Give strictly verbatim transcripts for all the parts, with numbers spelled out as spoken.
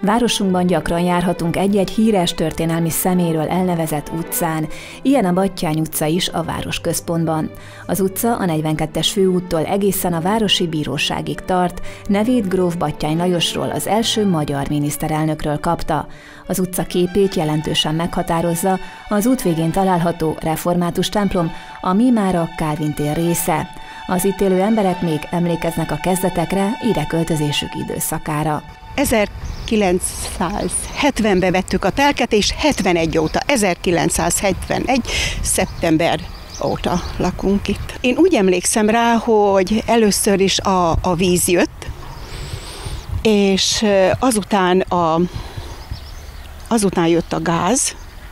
Városunkban gyakran járhatunk egy-egy híres történelmi személyről elnevezett utcán, ilyen a Batthyány utca is a városközpontban. Az utca a negyvenkettes főúttól egészen a Városi Bíróságig tart, nevét gróf Batthyány Lajosról, az első magyar miniszterelnökről kapta. Az utca képét jelentősen meghatározza az út végén található református templom, ami már a Kálvin tér része. Az itt élő emberek még emlékeznek a kezdetekre, ide költözésük időszakára. ezerkilencszázhetvenben vettük a telket, és hetvenegy óta, ezerkilencszázhetvenegy. szeptember óta lakunk itt. Én úgy emlékszem rá, hogy először is a, a víz jött, és azután, a, azután jött a gáz,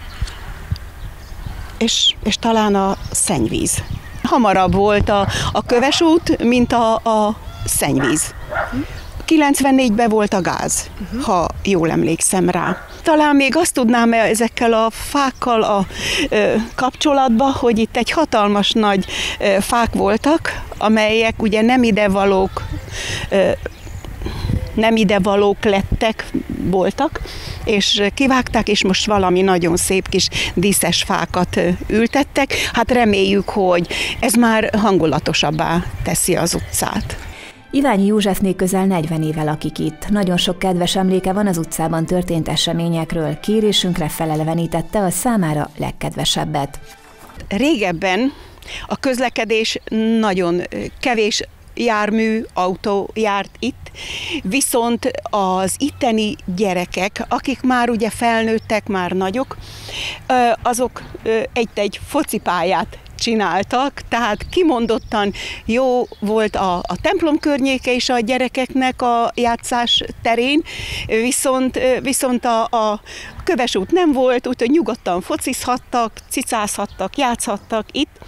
és, és talán a szennyvíz. Hamarabb volt a, a köves út, mint a, a szennyvíz. kilencvennégyben volt a gáz, uh-huh. ha jól emlékszem rá. Talán még azt tudnám ezekkel a fákkal a ö, kapcsolatban, hogy itt egy hatalmas nagy ö, fák voltak, amelyek ugye nem idevalók, ö, nem idevalók lettek, voltak, és kivágták, és most valami nagyon szép kis díszes fákat ültettek. Hát reméljük, hogy ez már hangulatosabbá teszi az utcát. Iványi Józsefné közel negyven éve lakik itt. Nagyon sok kedves emléke van az utcában történt eseményekről. Kérésünkre felelevenítette a számára legkedvesebbet. Régebben a közlekedés nagyon kevés jármű, autó járt itt, viszont az itteni gyerekek, akik már ugye felnőttek, már nagyok, azok egy-egy focipályát csináltak, tehát kimondottan jó volt a, a templom környéke is a gyerekeknek a játszás terén, viszont, viszont a, a köves út nem volt, úgyhogy nyugodtan focizhattak, cicázhattak, játszhattak itt,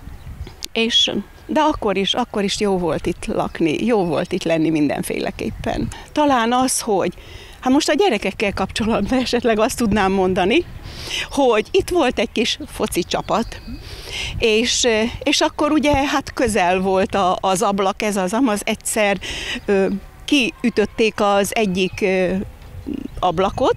és de akkor is, akkor is jó volt itt lakni, jó volt itt lenni mindenféleképpen. Talán az, hogy hát most a gyerekekkel kapcsolatban esetleg azt tudnám mondani, hogy itt volt egy kis foci csapat, és, és akkor ugye hát közel volt a, az ablak, ez az amaz, egyszer ö, kiütötték az egyik ö, ablakot,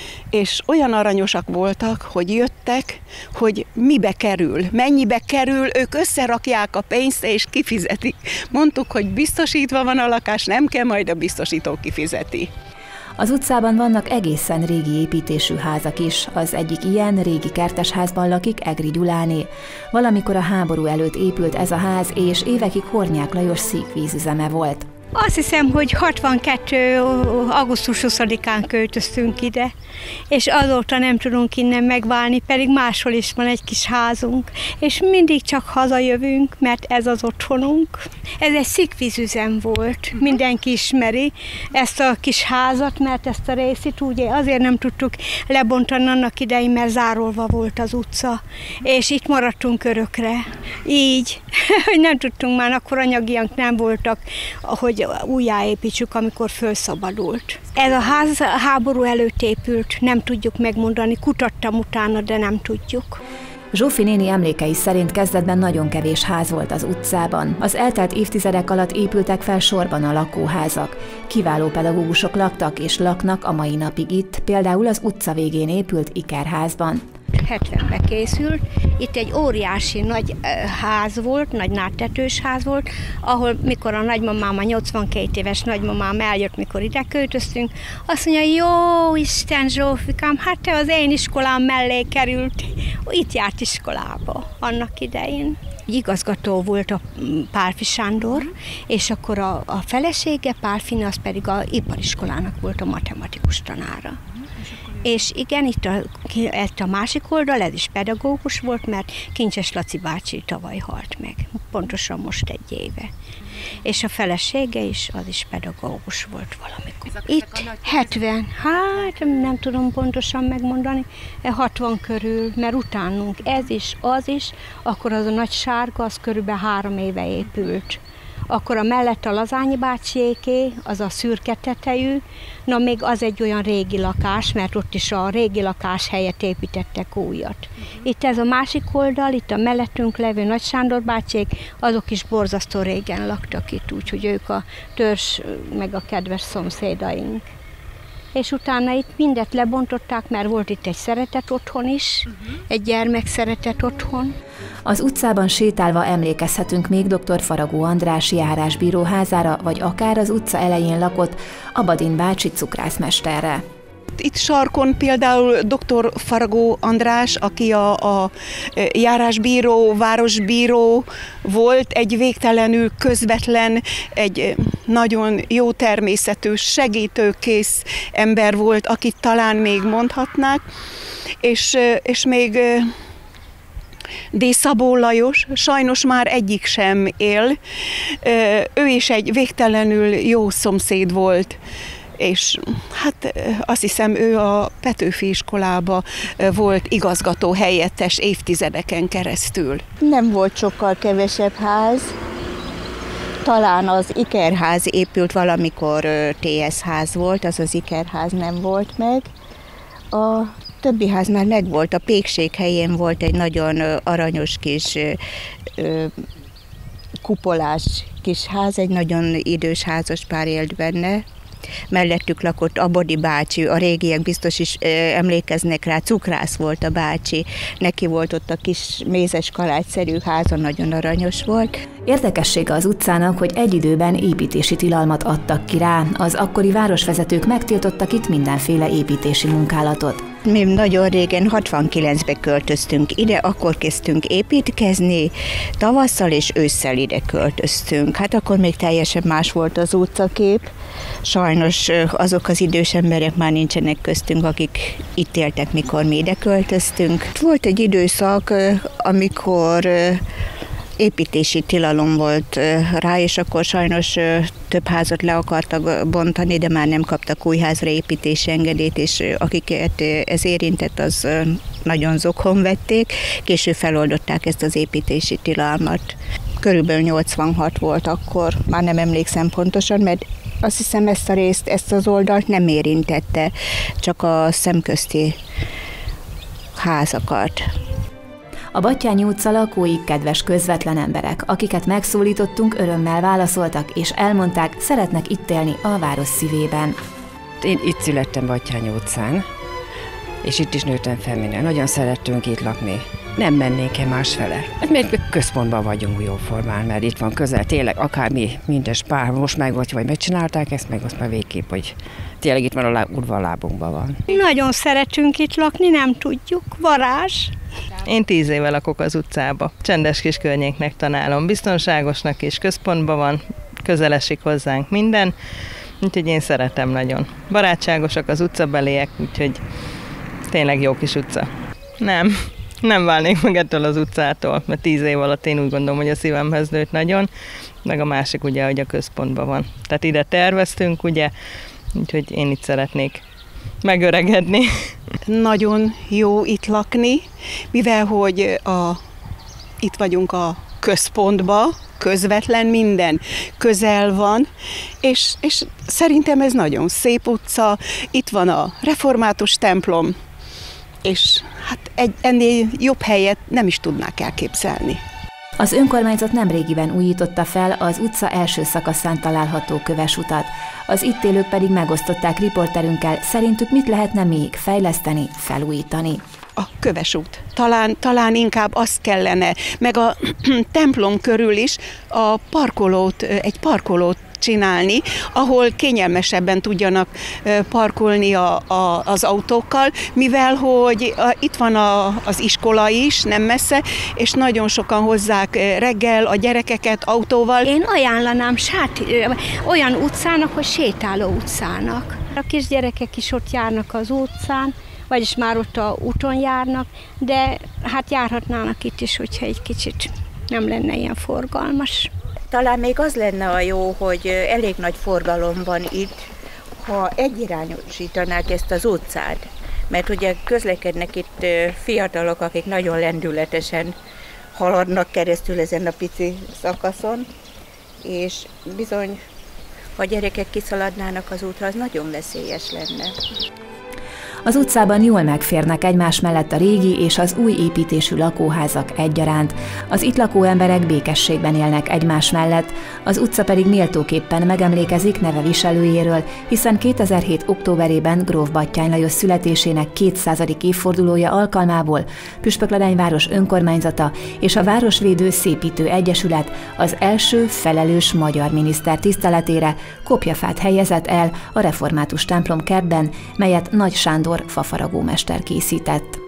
és olyan aranyosak voltak, hogy jöttek, hogy mibe kerül, mennyibe kerül, ők összerakják a pénzt és kifizetik. Mondtuk, hogy biztosítva van a lakás, nem kell, majd a biztosító kifizeti. Az utcában vannak egészen régi építésű házak is. Az egyik ilyen régi kertesházban lakik Egri Gyuláné. Valamikor a háború előtt épült ez a ház, és évekig Hornyák Lajos székvízüzeme volt. Azt hiszem, hogy hatvankettő. augusztus huszadikán költöztünk ide, és azóta nem tudunk innen megválni, pedig máshol is van egy kis házunk, és mindig csak hazajövünk, mert ez az otthonunk. Ez egy szikvízüzem volt, mindenki ismeri ezt a kis házat, mert ezt a részét ugye azért nem tudtuk lebontani annak idején, mert zárolva volt az utca, és itt maradtunk örökre, így, hogy nem tudtunk már, akkor anyagiak nem voltak, hogy újjáépítsük, amikor felszabadult. Ez a ház háború előtt épült, nem tudjuk megmondani, kutattam utána, de nem tudjuk. Zsófi néni emlékei szerint kezdetben nagyon kevés ház volt az utcában. Az eltelt évtizedek alatt épültek fel sorban a lakóházak. Kiváló pedagógusok laktak és laknak a mai napig itt, például az utca végén épült ikerházban. hetvenben készült. Itt egy óriási nagy ház volt, nagy nádtetős ház volt, ahol mikor a nagymamám, a nyolcvankét éves nagymamám eljött, mikor ide költöztünk, azt mondja, jó Isten Zsófikám, hát te az én iskolám mellé került. Itt járt iskolába annak idején. Igazgató volt a Pálffy Sándor, és akkor a, a felesége, Pálffy, az pedig a ipariskolának volt a matematikus tanára. És igen, itt a, itt a másik oldal, ez is pedagógus volt, mert Kincses Laci bácsi tavaly halt meg, pontosan most egy éve. És a felesége is, az is pedagógus volt valamikor. Itt hetven, hát nem tudom pontosan megmondani, hatvan körül, mert utánunk ez is, az is, akkor az a nagy sárga, az körülbelül három éve épült. Akkor a mellett a Lazányi bácsiéké, az a szürke tetejű, na még az egy olyan régi lakás, mert ott is a régi lakás helyett építettek újat. Itt ez a másik oldal, itt a mellettünk levő Nagy Sándor bácsiék, azok is borzasztó régen laktak itt, úgyhogy ők a törzs meg a kedves szomszédaink. és utána itt mindet lebontották, mert volt itt egy szeretet otthon is, uh-huh. egy gyermek szeretet otthon. Az utcában sétálva emlékezhetünk még dr. Faragó András járásbíró házára, vagy akár az utca elején lakott Abadin bácsi cukrászmesterre. Itt sarkon például dr. Faragó András, aki a, a járásbíró, városbíró volt, egy végtelenül közvetlen, egy nagyon jó természetű, segítőkész ember volt, akit talán még mondhatnák, és, és még D. Szabó Lajos, sajnos már egyik sem él, ő is egy végtelenül jó szomszéd volt, és hát azt hiszem, ő a Petőfi iskolába volt igazgató helyettes évtizedeken keresztül. Nem volt sokkal kevesebb ház, talán az ikerház épült valamikor, té es ház volt, az az ikerház nem volt meg. A többi ház már megvolt, a Pékség helyén volt egy nagyon aranyos kis kupolás kis ház, egy nagyon idős házaspár élt benne. Mellettük lakott Abodi bácsi, a régiek biztos is emlékeznek rá, cukrász volt a bácsi, neki volt ott a kis mézes kalácsszerű háza, nagyon aranyos volt. Érdekessége az utcának, hogy egy időben építési tilalmat adtak ki rá, az akkori városvezetők megtiltottak itt mindenféle építési munkálatot. Mi nagyon régen, hatvankilencben költöztünk ide, akkor kezdtünk építkezni, tavasszal és ősszel ide költöztünk. Hát akkor még teljesen más volt az utcakép. Sajnos azok az idős emberek már nincsenek köztünk, akik itt éltek, mikor mi ide költöztünk. Volt egy időszak, amikor építési tilalom volt rá, és akkor sajnos több házat le akartak bontani, de már nem kaptak új házra építési engedélyt, és akiket ez érintett, az nagyon zokon vették. Később feloldották ezt az építési tilalmat. Körülbelül nyolcvanhat volt akkor, már nem emlékszem pontosan, mert azt hiszem ezt a részt, ezt az oldalt nem érintette, csak a szemközti házakat. A Batthyány utca lakói kedves, közvetlen emberek, akiket megszólítottunk, örömmel válaszoltak, és elmondták, szeretnek itt élni a város szívében. Én itt születtem Batthyány utcán, és itt is nőttem fel minden. Nagyon szerettünk itt lakni. Nem mennénk-e másfele? Hát még központban vagyunk jóformán, mert itt van közel, tényleg akármi, mindes pár, most meg vagy, vagy megcsinálták ezt, meg azt már végképp, hogy tényleg itt van a lá- udvarlábunkban van. Nagyon szeretünk itt lakni, nem tudjuk, varázs. Én tíz éve lakok az utcába. Csendes kis környéknek találom, biztonságosnak és központban van, közel esik hozzánk minden, úgyhogy én szeretem nagyon. Barátságosak az utcabeliek, úgyhogy tényleg jó kis utca. Nem, nem válnék meg ettől az utcától, mert tíz év alatt én úgy gondolom, hogy a szívemhez nőtt nagyon, meg a másik ugye, hogy a központban van. Tehát ide terveztünk, ugye, úgyhogy én itt szeretnék megöregedni. Nagyon jó itt lakni, mivel hogy a, itt vagyunk a központba, közvetlen minden közel van, és, és szerintem ez nagyon szép utca, itt van a református templom, és hát egy, ennél jobb helyet nem is tudnák elképzelni. Az önkormányzat nemrégiben újította fel az utca első szakaszán található kövesutat. Az itt élők pedig megosztották riporterünkkel, szerintük mit lehetne még fejleszteni, felújítani. A kövesút. Talán, talán inkább azt kellene, meg a templom körül is a parkolót, egy parkolót csinálni, ahol kényelmesebben tudjanak parkolni a, a, az autókkal, mivel hogy a, itt van a, az iskola is, nem messze, és nagyon sokan hozzák reggel a gyerekeket autóval. Én ajánlanám sát, olyan utcának, hogy sétáló utcának. A kisgyerekek is ott járnak az utcán, vagyis már ott a úton járnak, de hát járhatnának itt is, hogyha egy kicsit nem lenne ilyen forgalmas. Talán még az lenne a jó, hogy elég nagy forgalom van itt, ha egyirányosítanák ezt az utcát. Mert ugye közlekednek itt fiatalok, akik nagyon lendületesen haladnak keresztül ezen a pici szakaszon, és bizony, ha gyerekek kiszaladnának az útra, az nagyon veszélyes lenne. Az utcában jól megférnek egymás mellett a régi és az új építésű lakóházak egyaránt. Az itt lakó emberek békességben élnek egymás mellett, az utca pedig méltóképpen megemlékezik neve viselőjéről, hiszen kétezer-hét októberében gróf Batthyány Lajos születésének kétszázadik évfordulója alkalmából Püspökladányváros önkormányzata és a Városvédő Szépítő Egyesület az első felelős magyar miniszter tiszteletére kopjafát helyezett el a református templom kertben, melyet Nagy Sándor fafaragómester készített.